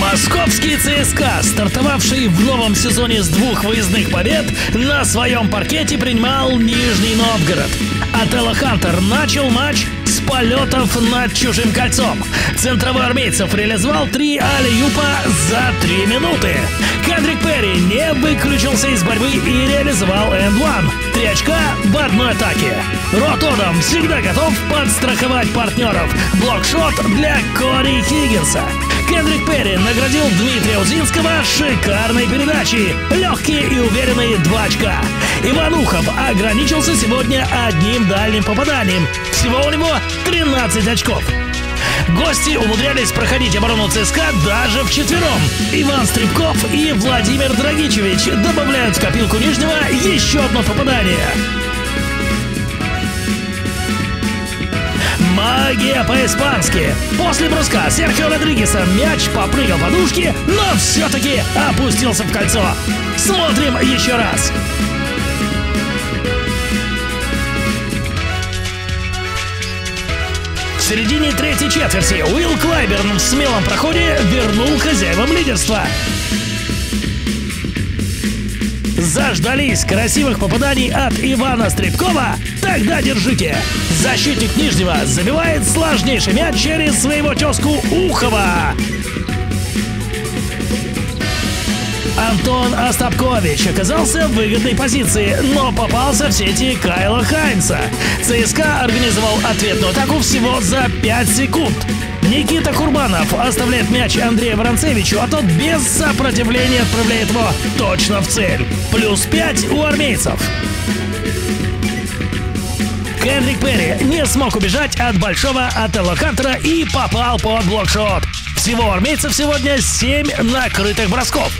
Московский ЦСКА, стартовавший в новом сезоне с 2 выездных побед, на своем паркете принимал Нижний Новгород. Отелло Хантер начал матч с полетов над чужим кольцом. Центровой армейцев реализовал 3 алли-юпа за 3 минуты. Кендрик Перри не выключился из борьбы и реализовал энд-1. 3 очка в одной атаке. Рот Одам всегда готов подстраховать партнеров. Блокшот для Кори Хиггинса. Кендрик Перри наградил Дмитрия Узинского шикарной передачей. Легкие и уверенные 2 очка. Иван Ухов ограничился сегодня одним дальним попаданием. Всего у него 13 очков. Гости умудрялись проходить оборону ЦСКА даже вчетвером. Иван Стрибков и Владимир Драгичевич добавляют в копилку Нижнего еще одно попадание. Магия по-испански. После броска Серхио Родригеса мяч попрыгал по дужке, но все-таки опустился в кольцо. Смотрим еще раз. В середине третьей четверти Уилл Клайберн в смелом проходе вернул хозяевам лидерство. Заждались красивых попаданий от Ивана Стрибкова? Тогда держите! Защитник Нижнего забивает сложнейший мяч через своего тезку Ухова. Антон Остапкович оказался в выгодной позиции, но попался в сети Кайла Хайнса. ЦСКА организовал ответную атаку всего за 5 секунд. Никита Курбанов оставляет мяч Андрею Воронцевичу, а тот без сопротивления отправляет его точно в цель. Плюс 5 у армейцев. Кендрик Перри не смог убежать от большого Отелло Хантера и попал под блокшот. Всего у армейцев сегодня 7 накрытых бросков.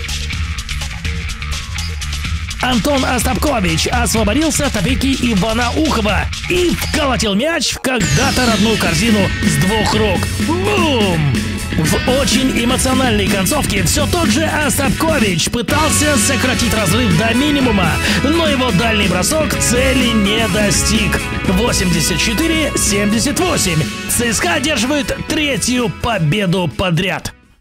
Антон Остапкович освободился от опеки Ивана Ухова и вколотил мяч в когда-то родную корзину с 2 рук. Бум! В очень эмоциональной концовке все тот же Остапкович пытался сократить разрыв до минимума, но его дальний бросок цели не достиг. 84-78. ЦСКА одерживает 3-ю победу подряд.